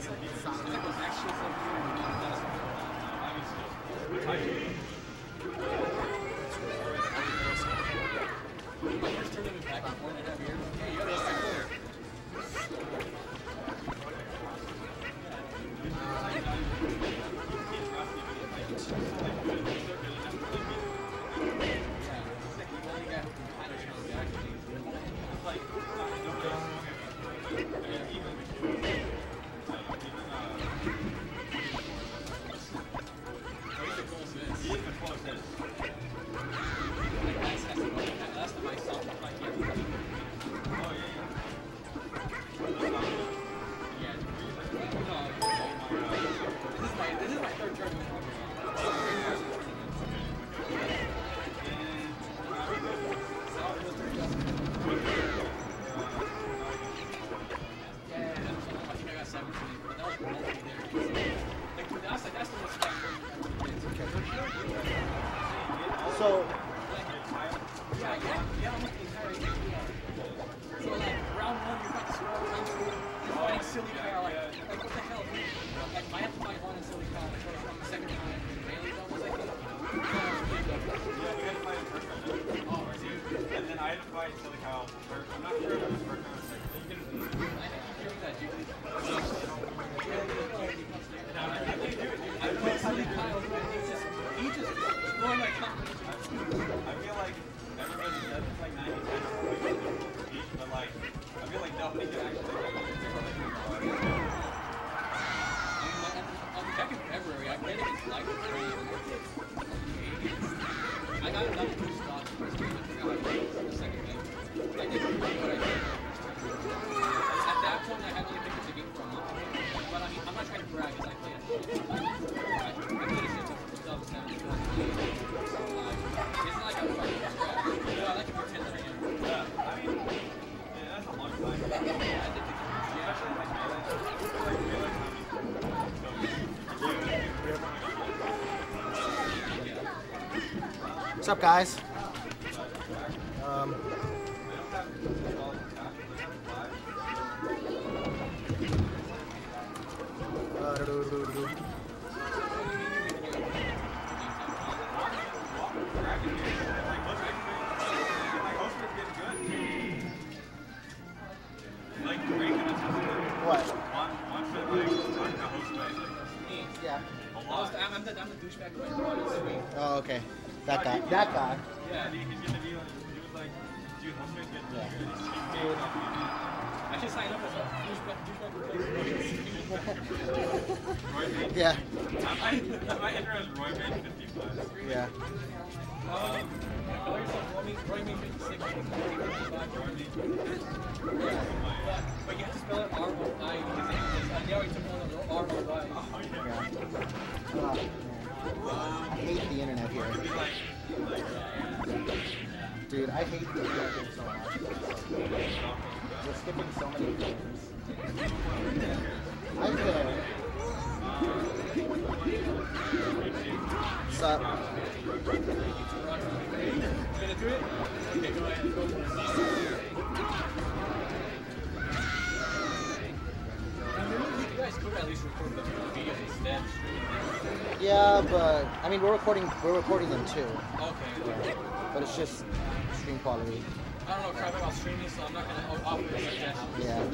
So, silly car, like what the hell? Like, I have to buy one in silly car, like, the second time. Bailey though was like, yeah, we had to fight in first round. Oh, right. And then I had to fight silly Kyle first. I'm not sure if it was first round or second. You can I think that, dude. I played silly Kyle, he just destroyed my competition. I feel like everybody says it's like 90-10 each, but like, I feel like nobody can actually I'm back in February. I played against Life for 3 years. I got another 2 spots in the first game. I forgot how to play for the second game. I did pretty good, I think. At that point, I had only picked up the game for a month. But I mean, I'm not trying to brag because I played it. I played it since 2007. It's not like I'm trying to brag. I like to pretend that I am. Yeah, I mean, yeah, that's a long time. Yeah, I did the especially like what's up, guys? I'm the douchebag who Oh, okay. That guy. That guy. Yeah, he's gonna be like, he was like, dude, what's my good? I should sign up as a douchebag. Yeah. I enter as Roy Man 55. Yeah. Roy Man 56. But you have to spell it R-O-I because they already took one of the R-O-I. Oh, I hate the internet here. Dude, I hate the internet here so much. We're skipping so many games. I'm there. What's up? Gonna do it? Okay, go ahead. Go for it. You guys could at least record the videos instead. Yeah, but I mean we're recording them too. Okay. Yeah. But it's just stream quality. I don't know crap about streaming, so I'm not gonna offer a suggestion. Yeah.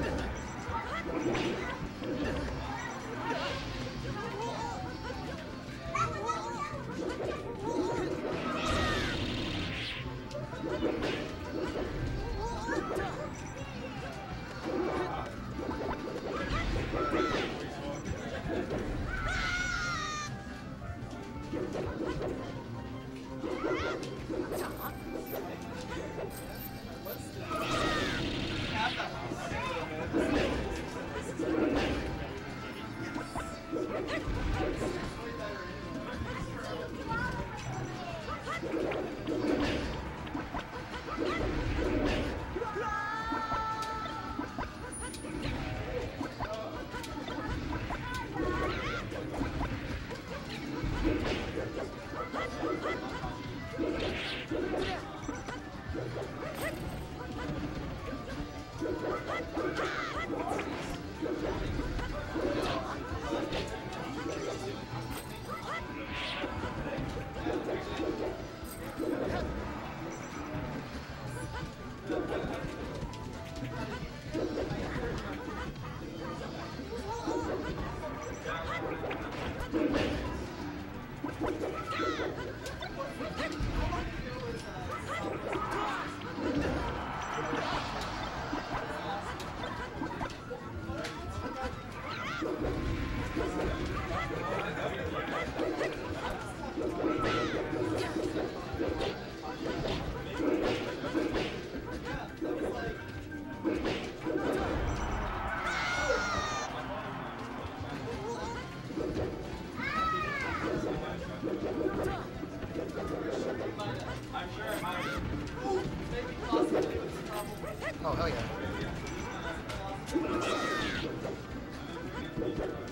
Like,